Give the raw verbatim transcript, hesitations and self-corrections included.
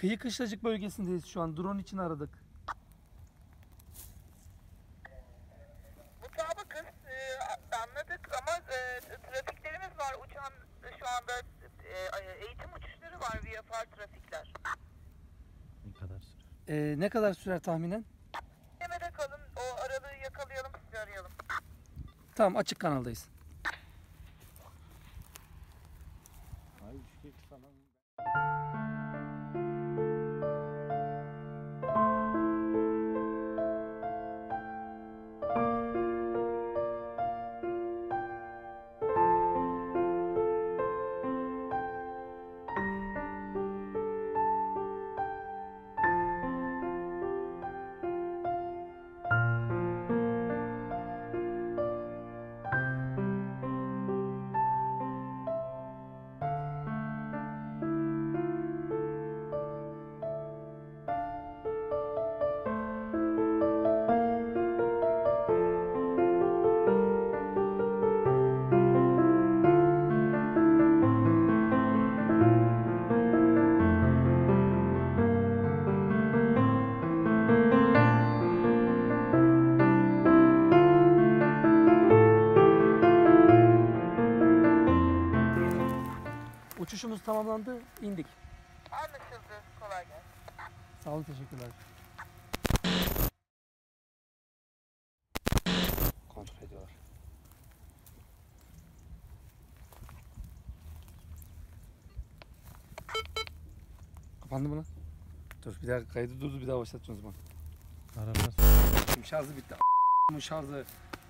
Kıyı Kışlacık bölgesindeyiz şu an. Drone için aradık. Mutabıkız, e, anladık ama e, trafiklerimiz var. Uçan şu anda e, eğitim uçuşları var via far trafikler. Ne kadar sürer? Ee, ne kadar sürer tahminen? Demede kalın, o aralığı yakalayalım, sizi arayalım. Tamam, açık kanaldayız. Ay üç kez falan. Uçuşumuz tamamlandı, indik. Anlaşıldı, kolay gelsin. Sağ olun, teşekkürler. Kontrol ediyorlar. Kapandı mı lan? Dur bir daha kaydı durdu, bir daha başlatacağız o zaman. Araba Şimdi şarjı bitti. A**ın şarjı.